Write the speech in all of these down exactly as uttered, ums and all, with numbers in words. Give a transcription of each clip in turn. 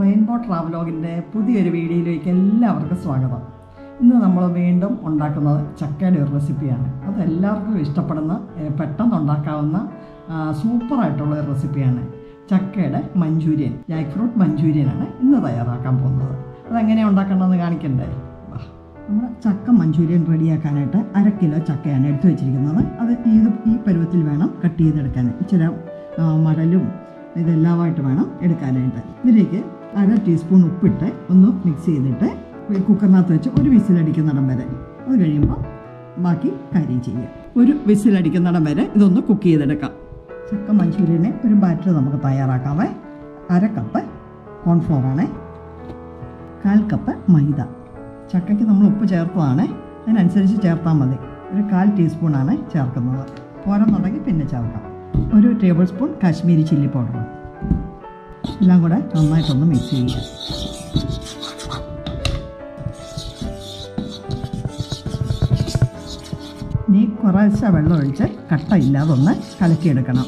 Rainbow ട്രാവലോഗിൻ്റെ പുതിയൊരു വീഡിയോയിലേക്ക് എല്ലാവർക്കും സ്വാഗതം. ഇന്ന് നമ്മൾ വീണ്ടും ഉണ്ടാക്കുന്നത് ചക്കയുടെ ഒരു റെസിപ്പിയാണ്. അത് എല്ലാവർക്കും ഇഷ്ടപ്പെടുന്ന, പെട്ടെന്ന് ഉണ്ടാക്കാവുന്ന സൂപ്പറായിട്ടുള്ള ഒരു റെസിപ്പിയാണ്. ചക്കയുടെ മഞ്ചൂരിയൻ, ജാക്ക് ഫ്രൂട്ട് മഞ്ചൂരിയനാണ് ഇന്ന് തയ്യാറാക്കാൻ പോകുന്നത്. അതെങ്ങനെയാണ് ഉണ്ടാക്കേണ്ടതെന്ന് കാണിക്കണ്ടേ? നമ്മുടെ ചക്ക മഞ്ചൂരിയൻ റെഡിയാക്കാനായിട്ട് അര കിലോ ചക്കയാണ് എടുത്തു വെച്ചിരിക്കുന്നത്. അത് ഇത് ഈ പരുവത്തിൽ വേണം കട്ട് ചെയ്തെടുക്കാൻ. ഇച്ചിരി മടലും ഇതെല്ലാമായിട്ട് വേണം എടുക്കാനായിട്ട്. ഇതിലേക്ക് അര ടീസ്പൂൺ ഉപ്പിട്ട് ഒന്ന് മിക്സ് ചെയ്തിട്ട് കുക്കറിനകത്ത് വെച്ച് ഒരു വിസിലടിക്കുന്നിടം വരെ, അത് കഴിയുമ്പോൾ ബാക്കി കാര്യം ചെയ്യുക. ഒരു വിസിലടിക്കുന്നിടം വരെ ഇതൊന്ന് കുക്ക് ചെയ്തെടുക്കാം. ചക്ക മഞ്ചൂരിയന് ഒരു ബാറ്റർ നമുക്ക് തയ്യാറാക്കാവേ. അര കപ്പ് കോൺഫ്ലോറാണ്, കാൽ കപ്പ് മൈദ. ചക്കയ്ക്ക് നമ്മൾ ഉപ്പ് ചേർത്തതാണ്, അതിനനുസരിച്ച് ചേർത്താൽ മതി. ഒരു കാൽ ടീസ്പൂണാണ് ചേർക്കുന്നത്. പോരെന്നുണ്ടെങ്കിൽ പിന്നെ ചേർക്കാം. ഒരു tablespoon Kashmiri chilli powder. എല്ലാം കൂടെ നന്നായിട്ടൊന്ന് മിക്സ് ചെയ്യുക. ഇനി കുറേശ്ശെ വെള്ളം ഒഴിച്ച് കട്ടയില്ലാതെ ഒന്ന് കലക്കിയെടുക്കണം.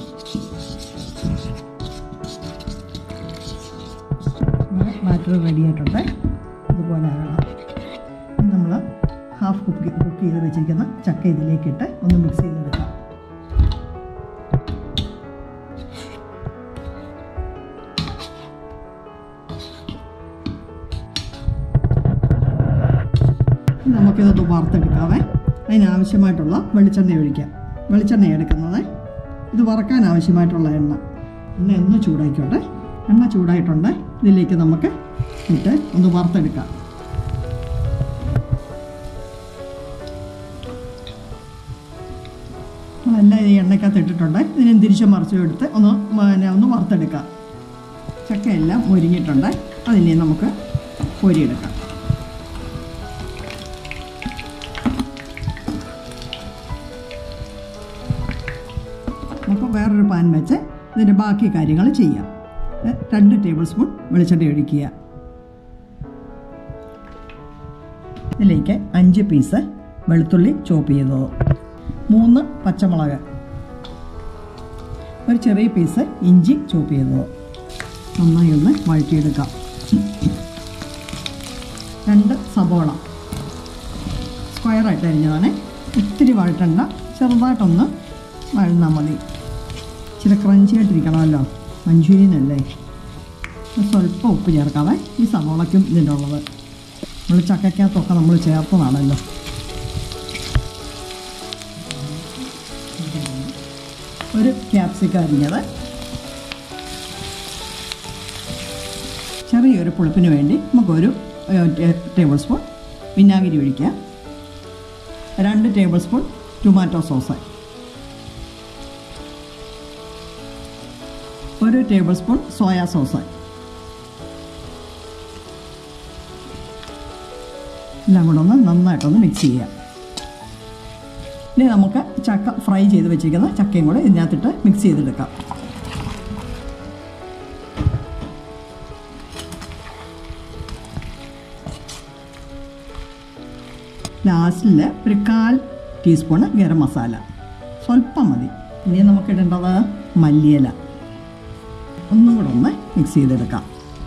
ബാറ്റർ റെഡിയായിട്ടുണ്ട്. ഇതുപോലെ ആകണം. നമ്മൾ ഹാഫ് കുക്ക് കുക്ക് ചെയ്ത് വെച്ചിരിക്കുന്ന ചക്ക ഇതിലേക്കിട്ട് ഒന്ന് മിക്സ് ചെയ്തെടുക്കാം. നമുക്കിതൊന്ന് വറുത്തെടുക്കാവേ. അതിനാവശ്യമായിട്ടുള്ള വെളിച്ചെണ്ണ ഒഴിക്കാം. വെളിച്ചെണ്ണ എടുക്കുന്നത് ഇത് വറക്കാൻ ആവശ്യമായിട്ടുള്ള എണ്ണ. എണ്ണ ഒന്ന് ചൂടായിക്കോട്ടെ. എണ്ണ ചൂടായിട്ടുണ്ട്. ഇതിലേക്ക് നമുക്ക് ഇട്ട് ഒന്ന് വറുത്തെടുക്കാം. നമ്മളെല്ലാം ഈ എണ്ണയ്ക്കകത്ത് ഇട്ടിട്ടുണ്ട്. ഇതിനെ തിരിച്ച് മറിച്ചും എടുത്ത് ഒന്ന് പിന്നെ ഒന്ന് വറുത്തെടുക്കാം. ചക്കയെല്ലാം മുരിഞ്ഞിട്ടുണ്ട്. അതിനെ നമുക്ക് കോരിയെടുക്കാം. നമുക്ക് വേറൊരു പാൻ വെച്ച് ഇതിൻ്റെ ബാക്കി കാര്യങ്ങൾ ചെയ്യാം. രണ്ട് ടേബിൾ സ്പൂൺ വെളിച്ചെണ്ണ ഒഴിക്കുക. ഇതിലേക്ക് അഞ്ച് പീസ് വെളുത്തുള്ളി ചോപ്പ് ചെയ്തത്, മൂന്ന് പച്ചമുളക്, ഒരു ചെറിയ പീസ് ഇഞ്ചി ചോപ്പ് ചെയ്തത് നന്നായി ഒന്ന് വഴറ്റിയെടുക്കാം. രണ്ട് സബോള സ്ക്വയറായിട്ട് അരിഞ്ഞതാണ്. ഒത്തിരി വഴറ്റണ്ട, ചെറുതായിട്ടൊന്ന് വഴന്നാൽ മതി. ഇച്ചിരി ക്രഞ്ചി ആയിട്ടിരിക്കണമല്ലോ, മഞ്ചൂരിയനല്ലേ. സ്വല്പം ഉപ്പ് ചേർക്കാതെ. ഈ സവോളയ്ക്കും ഇതിൻ്റെ ഉള്ളത് നമ്മൾ ചക്കയ്ക്കകത്തൊക്കെ നമ്മൾ ചേർത്തതാണല്ലോ. ഒരു ക്യാപ്സിക്കം അരിഞ്ഞത്. ചെറിയൊരു പുളിപ്പിന് വേണ്ടി നമുക്കൊരു ടേബിൾ സ്പൂൺ വിനാഗിരി ഒഴിക്കുക. രണ്ട് ടേബിൾ സ്പൂൺ ടൊമാറ്റോ സോസ്, ഒരു ടേബിൾ സ്പൂൺ സോയാ സോസ്. എല്ലാം കൂടെ ഒന്ന് നന്നായിട്ടൊന്ന് മിക്സ് ചെയ്യുക. ഇനി നമുക്ക് ചക്ക ഫ്രൈ ചെയ്ത് വെച്ചിരിക്കുന്ന ചക്കയും കൂടെ ഇതിനകത്തിട്ട് മിക്സ് ചെയ്തെടുക്കാം. ലാസ്റ്റിൽ ഒരു കാൽ ടീസ്പൂണ് ഗരം മസാല, സ്വല്പം മതി. ഇനി നമുക്കിടേണ്ടത് മല്ലിയില. ഒന്നും കൂടെ ഒന്ന് മിക്സ് ചെയ്തെടുക്കാം.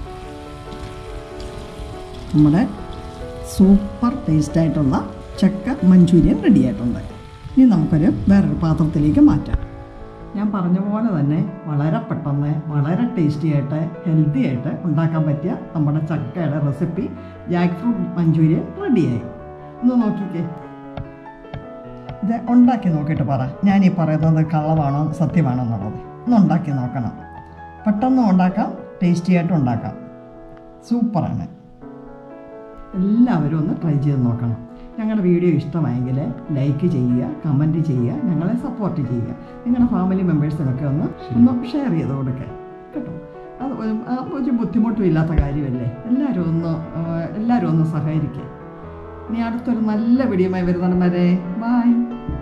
നമ്മുടെ സൂപ്പർ ടേസ്റ്റായിട്ടുള്ള ചക്ക മഞ്ചൂരിയൻ റെഡിയായിട്ടുണ്ട്. ഇനി നമുക്കൊരു വേറൊരു പാത്രത്തിലേക്ക് മാറ്റാം. ഞാൻ പറഞ്ഞ പോലെ തന്നെ വളരെ പെട്ടെന്ന് വളരെ ടേസ്റ്റി ആയിട്ട് ഹെൽത്തി ആയിട്ട് ഉണ്ടാക്കാൻ പറ്റിയ നമ്മുടെ ചക്കയുടെ റെസിപ്പി ജാക്ക് ഫ്രൂട്ട് മഞ്ചൂരിയൻ റെഡിയായി. ഒന്ന് നോക്കിക്കേ. ഇത് ഉണ്ടാക്കി നോക്കിയിട്ട് പറ, ഞാൻ ഈ പറയുന്നത് കള്ളമാണോ സത്യമാണോ എന്നുള്ളത്. ഒന്ന് ഉണ്ടാക്കി നോക്കണം. പെട്ടെന്ന് ഉണ്ടാക്കാം, ടേസ്റ്റി ആയിട്ട് ഉണ്ടാക്കാം. സൂപ്പറാണ്. എല്ലാവരും ഒന്ന് ട്രൈ ചെയ്ത് നോക്കണം. ഞങ്ങളുടെ വീഡിയോ ഇഷ്ടമായെങ്കിൽ ലൈക്ക് ചെയ്യുക, കമൻറ്റ് ചെയ്യുക, ഞങ്ങളെ സപ്പോർട്ട് ചെയ്യുക. നിങ്ങളുടെ ഫാമിലി മെമ്പേഴ്സിനൊക്കെ ഒന്ന് ഒന്ന് ഷെയർ ചെയ്ത് കൊടുക്കുക കേട്ടോ. അത് ഒരു ബുദ്ധിമുട്ടും ഇല്ലാത്ത കാര്യമല്ലേ. എല്ലാവരും ഒന്ന് എല്ലാവരും ഒന്ന് സഹകരിക്കുക. ഇനി അടുത്തൊരു നല്ല വീഡിയോയുമായി വരുന്നവരെ ബൈ.